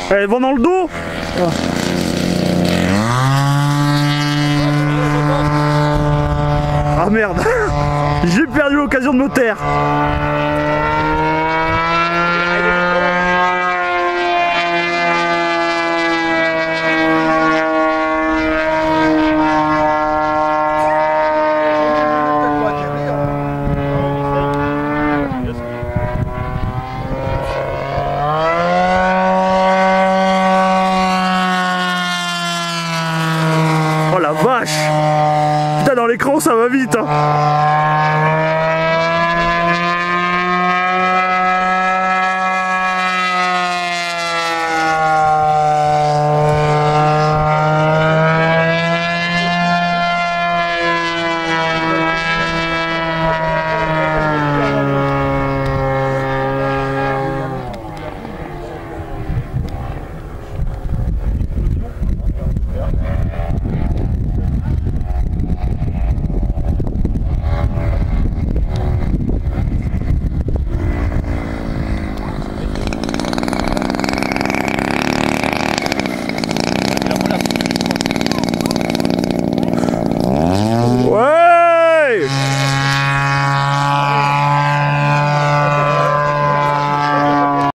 Elle vend dans le dos. Ah merde. J'ai perdu l'occasion de me taire. Oh la vache. Putain, dans l'écran ça va vite hein.